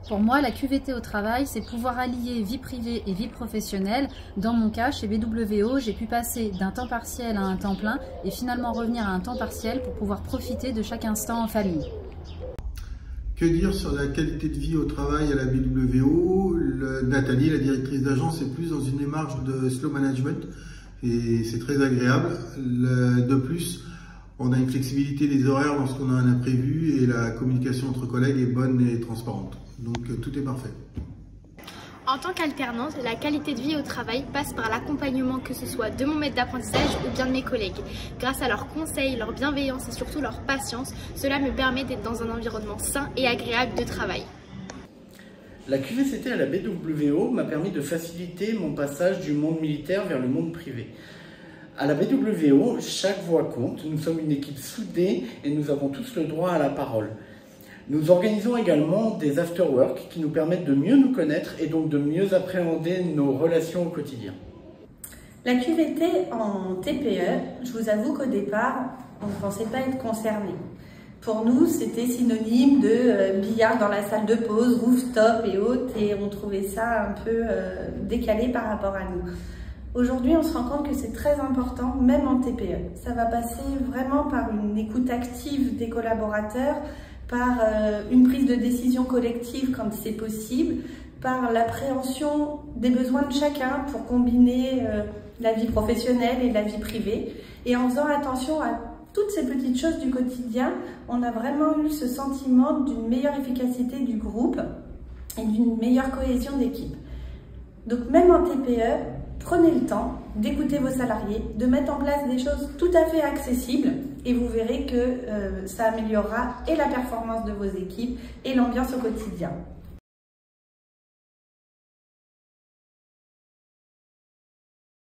Pour moi, la QVT au travail, c'est pouvoir allier vie privée et vie professionnelle. Dans mon cas, chez BWO, j'ai pu passer d'un temps partiel à un temps plein et finalement revenir à un temps partiel pour pouvoir profiter de chaque instant en famille. Que dire sur la qualité de vie au travail à la BWO? Nathalie, la directrice d'agence, est plus dans une démarche de slow management et c'est très agréable. De plus, on a une flexibilité des horaires lorsqu'on a un imprévu et la communication entre collègues est bonne et transparente. Donc tout est parfait. En tant qu'alternante, la qualité de vie au travail passe par l'accompagnement, que ce soit de mon maître d'apprentissage ou bien de mes collègues. Grâce à leurs conseils, leur bienveillance et surtout leur patience, cela me permet d'être dans un environnement sain et agréable de travail. La QVCT à la BWO m'a permis de faciliter mon passage du monde militaire vers le monde privé. À la BWO, chaque voix compte, nous sommes une équipe soudée et nous avons tous le droit à la parole. Nous organisons également des after-work qui nous permettent de mieux nous connaître et donc de mieux appréhender nos relations au quotidien. La QVT en TPE, je vous avoue qu'au départ, on ne pensait pas être concerné. Pour nous, c'était synonyme de billard dans la salle de pause, rooftop et autres, et on trouvait ça un peu décalé par rapport à nous. Aujourd'hui, on se rend compte que c'est très important, même en TPE. Ça va passer vraiment par une écoute active des collaborateurs, par une prise de décision collective quand c'est possible, par l'appréhension des besoins de chacun pour combiner la vie professionnelle et la vie privée. Et en faisant attention à toutes ces petites choses du quotidien, on a vraiment eu ce sentiment d'une meilleure efficacité du groupe et d'une meilleure cohésion d'équipe. Donc même en TPE, prenez le temps d'écouter vos salariés, de mettre en place des choses tout à fait accessibles et vous verrez que ça améliorera et la performance de vos équipes et l'ambiance au quotidien.